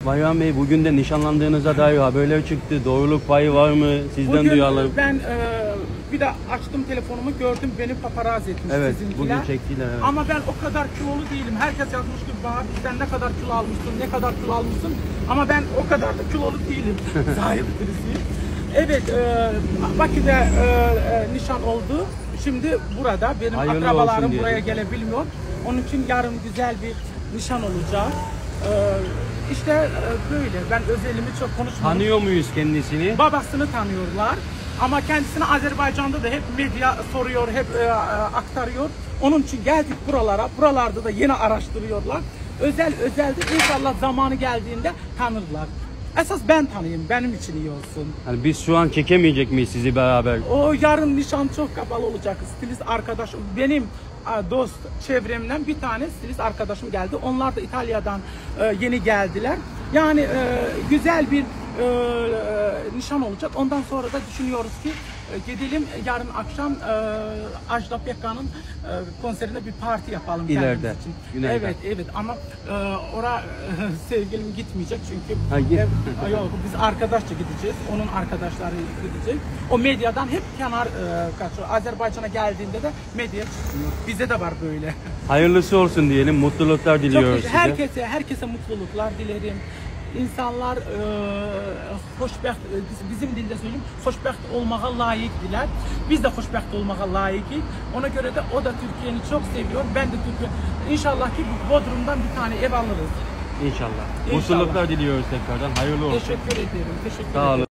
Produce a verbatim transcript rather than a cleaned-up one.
Bayram Bey, bugün de nişanlandığınıza dair haberler çıktı. Doğruluk payı var mı? Sizden bugün duyarlar. Ben e, bir de açtım telefonumu, gördüm beni paparazzi etmiş Evet, sizinkiler. bugün çektiler. Evet. Ama ben o kadar kilolu değilim. Herkes yazmış ki bana sen ne kadar kilo almışsın, ne kadar kilo almışsın. Ama ben o kadar da kilolu değilim. Zahir birisiyim. Evet, e, Bakü'de e, e, nişan oldu. Şimdi burada benim Hayırlı akrabalarım buraya gelebilmiyor. Onun için yarın güzel bir nişan olacak. E, işte e, böyle. Ben özelimi çok konuşmuyorum. Tanıyor muyuz kendisini? Babasını tanıyorlar. Ama kendisini Azerbaycan'da da hep medya soruyor, hep e, aktarıyor. Onun için geldik buralara. Buralarda da yine araştırıyorlar. Özel özelde inşallah zamanı geldiğinde tanırlar. Esas ben tanıyayım, benim için iyi olsun. Yani biz şu an çekemeyecek miyiz sizi beraber? O yarın nişan çok kapalı olacak. Stilist arkadaşım, benim dost çevremden bir tane stilist arkadaşım geldi. Onlar da İtalya'dan e, yeni geldiler. Yani e, güzel bir e, e, nişan olacak. Ondan sonra da düşünüyoruz ki e, gidelim yarın akşam e, Ajda Pekkan'ın e, konserinde bir parti yapalım. İleride. Için. Güneyde. Evet, evet ama e, oraya e, sevgilim gitmeyecek çünkü Ha, git. e, yok, biz arkadaşça gideceğiz. Onun arkadaşları gidecek. O medyadan hep kenar e, kaçıyor. Azerbaycan'a geldiğinde de medya çıkmıyor. Bizde de var böyle. Hayırlısı olsun diyelim. Mutluluklar diliyoruz Çok size. herkese herkese mutluluklar dilerim. İnsanlar e, hoşbəxt, bizim dilde söyleyeyim, hoşbəxt olmağa layıkdılar. Biz de hoşbəxt olmağa layıkız. Ona göre de o da Türkiye'ni çok seviyor. Ben de Türkiye. İnşallah ki Bodrum'dan bir tane ev alırız. İnşallah. İnşallah. Mutluluklar diliyoruz tekrardan. Hayırlı olsun. Teşekkür ederim. Teşekkür Sağ olun. ederim.